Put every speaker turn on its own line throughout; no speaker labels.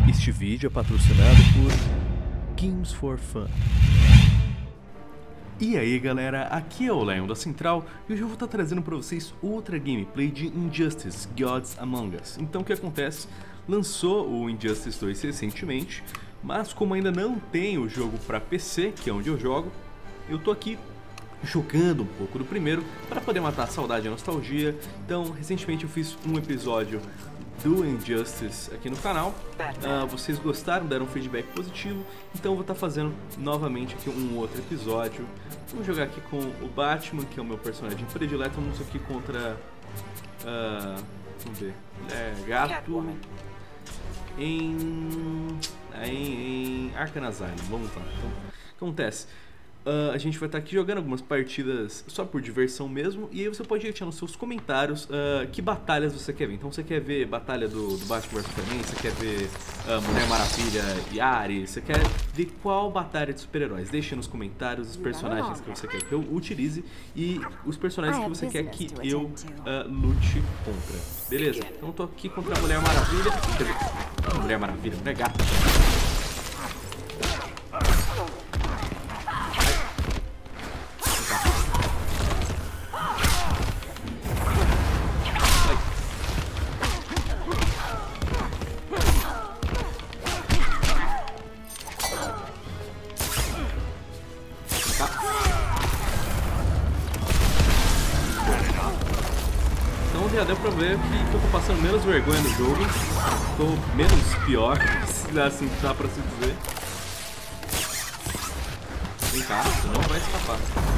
Este vídeo é patrocinado por Games for Fun. E aí galera, aqui é o Leon da Central e hoje eu vou estar trazendo para vocês outra gameplay de Injustice Gods Among Us. Então o que acontece? Lançou o Injustice 2 recentemente, mas como ainda não tem o jogo para PC, que é onde eu jogo, eu tô aqui jogando um pouco do primeiro para poder matar a saudade e a nostalgia. Então recentemente eu fiz um episódio do Injustice aqui no canal, vocês gostaram, deram um feedback positivo, então eu vou estar fazendo novamente aqui um outro episódio. Vamos jogar aqui com o Batman, que é o meu personagem predileto. Vamos aqui contra, vamos ver, gato em Arkham Asylum. Vamos lá, então, o que acontece? A gente vai estar aqui jogando algumas partidas só por diversão mesmo. E aí você pode deixar nos seus comentários que batalhas você quer ver. Então você quer ver batalha do Batman vs Superman, você quer ver Mulher Maravilha e Ares, você quer ver qual batalha de super-heróis. Deixe nos comentários os personagens que você quer que eu utilize e os personagens que você quer que eu lute contra. Beleza? Então eu tô aqui contra a Mulher Maravilha. Quer dizer, Mulher Maravilha, Mulher Gata. Então já deu pra ver que eu tô passando menos vergonha no jogo, tô menos pior, se assim dá pra se dizer. Vem cá, você não vai escapar.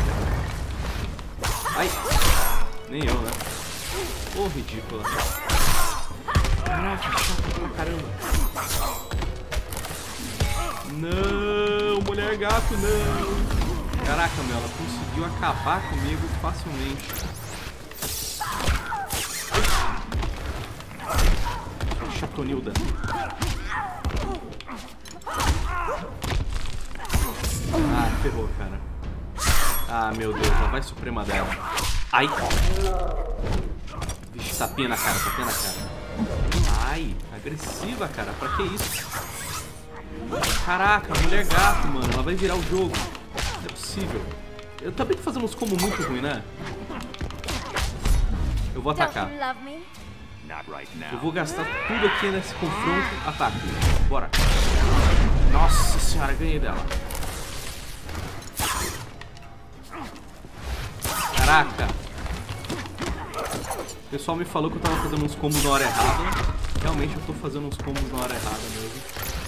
Ai! Nem eu, né? Ô, ridícula. Caraca, chato pra caramba. Não, mulher gato, não. Caraca, meu, ela conseguiu acabar comigo facilmente. Chatonilda. Ah, ferrou, cara. Ah, meu Deus, ela vai suprema dela. Ai! Vixe, tapinha na cara, tapinha na cara. Ai, agressiva, cara, pra que isso? Caraca, mulher gato, mano, ela vai virar o jogo. Não é possível. Eu também tô fazendo uns combos muito ruins, né? Eu vou atacar. Eu vou gastar tudo aqui nesse confronto. Ataque. Bora. Nossa senhora, ganhei dela. Caraca. O pessoal me falou que eu tava fazendo uns combos na hora errada. Realmente eu tô fazendo uns combos na hora errada mesmo.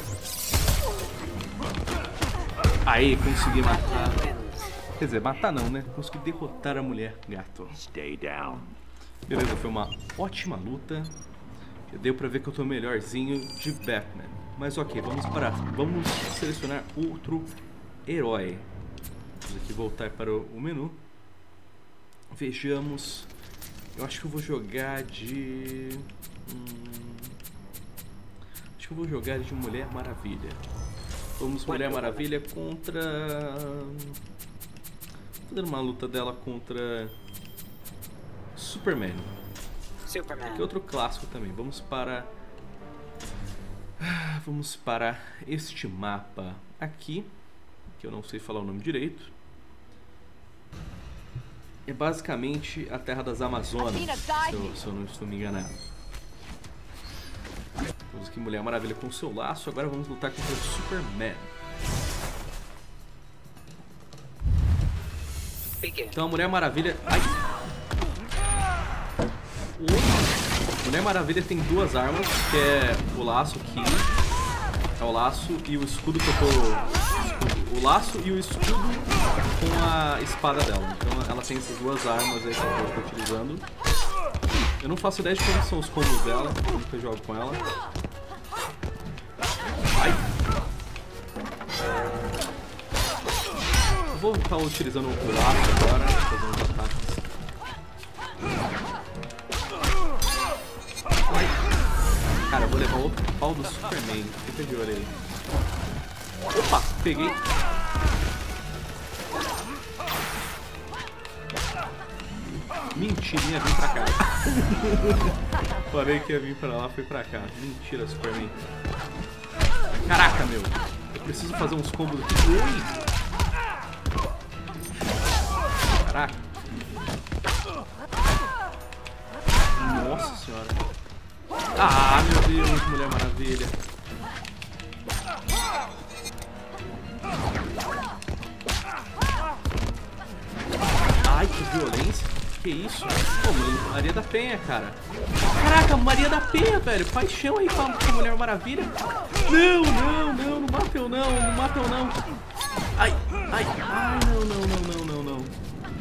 Aí, consegui matar. Quer dizer, matar não, né? Consegui derrotar a mulher gato. Beleza, foi uma ótima luta. Já deu pra ver que eu tô melhorzinho de Batman. Mas ok, vamos selecionar outro herói. Vamos aqui voltar para o menu. Vejamos. Eu acho que eu vou jogar de... acho que eu vou jogar de Mulher Maravilha. Vamos Mulher Maravilha contra... Vou dar uma luta dela contra... Superman. Que é outro clássico também. Vamos para este mapa aqui, que eu não sei falar o nome direito. É basicamente a Terra das Amazonas, se eu não estou me enganando. Vamos aqui Mulher Maravilha com o seu laço. Agora vamos lutar contra o Superman. Então a Mulher Maravilha... Ai! Mulher Maravilha tem duas armas, que é o laço aqui, é o laço e o escudo que eu tô... O laço e o escudo com a espada dela. Então ela tem essas duas armas aí que eu tô utilizando. Eu não faço ideia de como são os combos dela, como que eu jogo com ela. Ai! Eu vou estar utilizando o laço agora, fazendo os ataques. Cara, eu vou levar outro pau do Superman. Fica de olho aí. Opa, peguei. Mentirinha, vim pra cá. Falei que ia vir pra lá, foi pra cá. Mentira, Superman. Caraca, meu. Eu preciso fazer uns combos aqui. Ui! Caraca. Nossa senhora. Ah, meu Deus, Mulher Maravilha. Ai, que violência. Que isso? Pô, Maria da Penha, cara. Caraca, Maria da Penha, velho. Paixão aí com a Mulher Maravilha. Não, não, não. Não mata eu não. Não mata eu não. Ai, ai. Ai, não, não, não, não, não, não.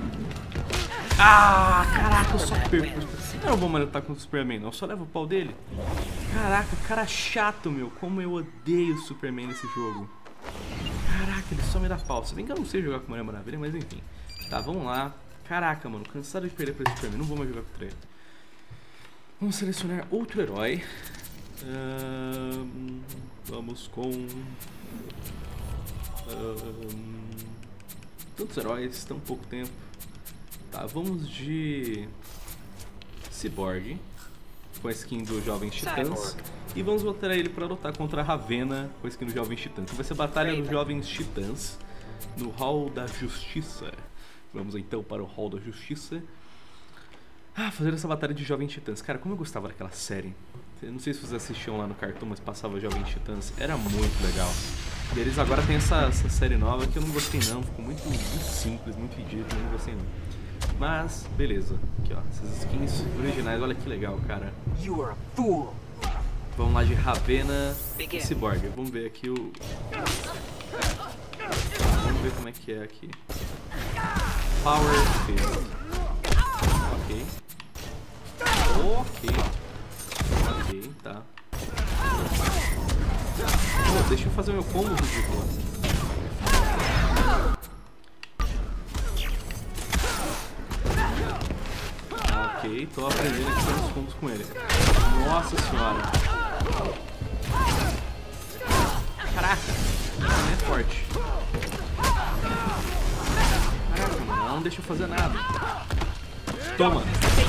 Ah, caraca, eu só perco. Eu não vou mais lutar com o Superman, não. Eu só levo o pau dele. Caraca, cara chato, meu. Como eu odeio o Superman nesse jogo. Caraca, ele só me dá pau. Se bem que eu não sei jogar com Mulher Maravilha, mas enfim. Tá, vamos lá. Caraca, mano, cansado de perder pra esse Superman. Não vou mais jogar contra ele. Vamos selecionar outro herói. Vamos com... tantos heróis, tão pouco tempo. Tá, vamos de... Cyborg, com a skin do Jovens Titãs. E vamos botar ele pra lutar contra a Ravena com a skin do Jovens Titãs. Vai ser a Batalha dos Jovens Titãs no Hall da Justiça. Vamos então para o Hall da Justiça. Ah, fazer essa batalha de Jovens Titãs. Cara, como eu gostava daquela série. Eu não sei se vocês assistiam lá no Cartoon, mas passava Jovens Titãs. Era muito legal. E eles agora têm essa série nova que eu não gostei não. Ficou muito simples, muito ridículo. Eu não gostei não. Mas, beleza. Aqui, ó. Essas skins originais. Olha que legal, cara. Vamos lá de Ravena e Cyborg. Vamos ver aqui o... Vamos ver como é que é aqui. Power Fist. Ok. Ok. Ok, tá. Oh, deixa eu fazer meu combo, ridículo. Ok, tô aprendendo aqui fazer os combos com ele. Nossa senhora. Caraca, ele é forte. Caraca, não deixa eu fazer nada. Toma.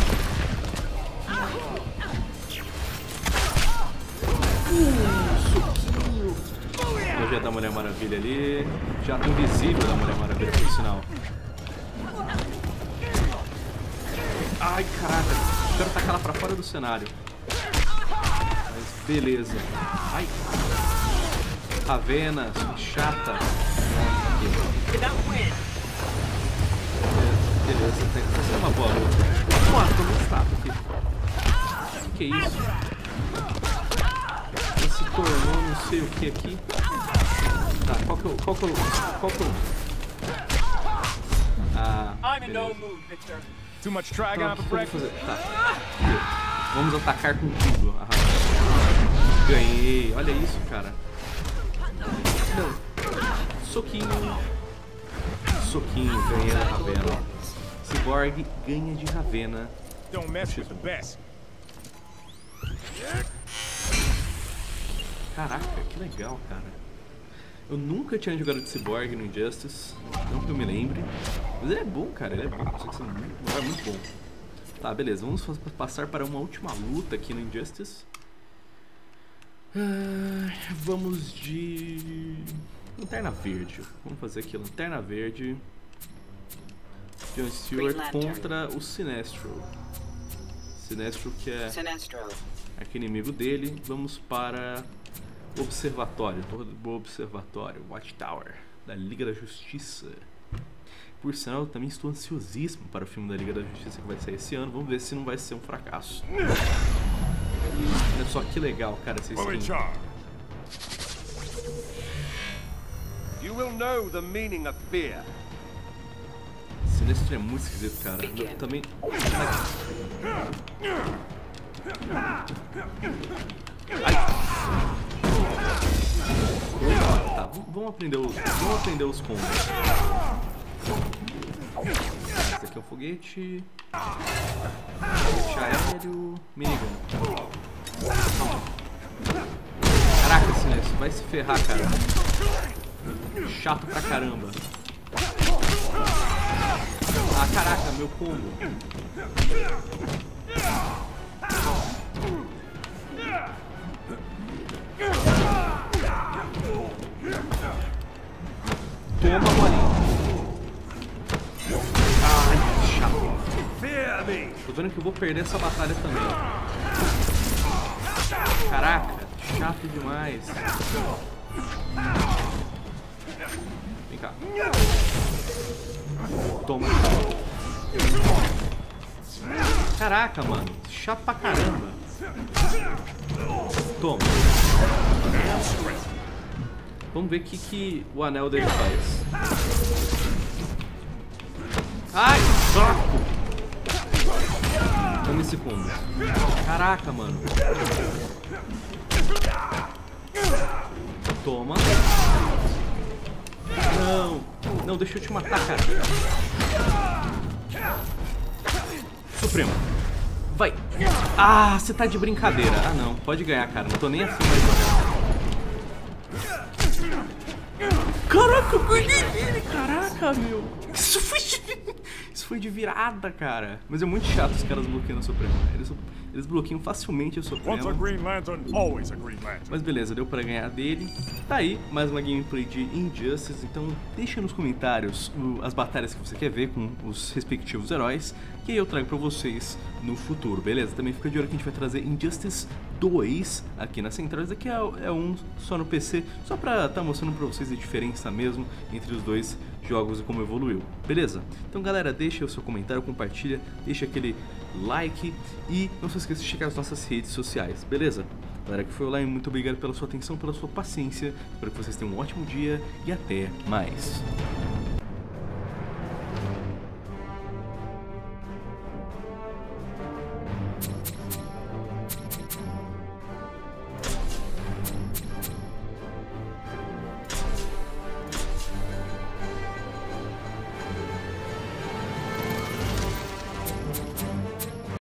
Suquinho. Eu já da Mulher Maravilha ali. Já tô invisível da Mulher Maravilha, por sinal. Ai, caraca. Quero tacar ela pra fora do cenário. Mas beleza. Ai. Ravena, chata. Beleza, tá sendo uma boa luta. Nossa, tô muito fraco aqui. Que é isso? Ele se tornou não sei o que aqui. Tá, qual que eu... Ah, beleza.
Too much dragon
Então,
up
o
for
que eu vou
breakfast.
fazer? Tá. Vamos atacar com tudo. Ah, ganhei. Olha isso, cara. Não. Soquinho. Soquinho. Ganhei da Ravena. Cyborg ganha de Ravena.
Don't mess with the best.
Caraca, que legal, cara. Eu nunca tinha jogado de Cyborg no Injustice, não que eu me lembre. Mas ele é bom, cara, ele é bom. Só que você não é muito bom. Tá, beleza, vamos passar para uma última luta aqui no Injustice. Vamos de... Lanterna Verde. Vamos fazer aqui, Lanterna Verde. John Stewart contra o Sinestro. Sinestro que é aquele inimigo dele. Vamos para... Observatório, Torre do Observatório, Watchtower, da Liga da Justiça. Por sinal, eu também estou ansiosíssimo para o filme da Liga da Justiça que vai sair esse ano. Vamos ver se não vai ser um fracasso. Olha só que legal, cara, essa skin.
You will know the meaning of fear.
Sinestro é muito esquisito, cara. Eu também... Ai. Tá, vamos aprender os combos. Esse aqui é o foguete. Foguete aéreo. Minigun. Caraca, Sinestro, vai se ferrar, cara. Chato pra caramba. Ah, caraca, meu combo. Toma, bolinha. Ai, que chato.
Fear me.
Tô vendo que eu vou perder essa batalha também. Caraca, chato demais. Vem cá. Toma. Caraca, mano. Chato pra caramba. Toma. Vamos ver o que o anel dele faz. Ai, saco! Toma esse combo. Caraca, mano. Toma. Não. Não, deixa eu te matar, cara. Supremo. Vai. Ah, você tá de brincadeira. Ah, não. Pode ganhar, cara. Não tô nem assim mais jogando. Caraca, eu ganhei dele. Caraca, meu. Isso foi de virada, cara. Mas é muito chato os caras bloqueando a Suprema. Eles bloqueiam facilmente a Suprema.
Once a Green Lantern, always a Green Lantern.
Mas beleza, deu pra ganhar dele. Tá aí, mais uma gameplay de Injustice. Então deixa nos comentários as batalhas que você quer ver com os respectivos heróis, que aí eu trago pra vocês no futuro, beleza? Também fica de olho que a gente vai trazer Injustice 2 aqui na Central. Esse aqui é um só no PC, só pra tá mostrando pra vocês a diferença mesmo entre os dois jogos e como evoluiu, beleza? Então galera, deixa o seu comentário, compartilha, deixa aquele like e não se esqueça de checar as nossas redes sociais, beleza? Galera que foi online, muito obrigado pela sua atenção, pela sua paciência, espero que vocês tenham um ótimo dia e até mais!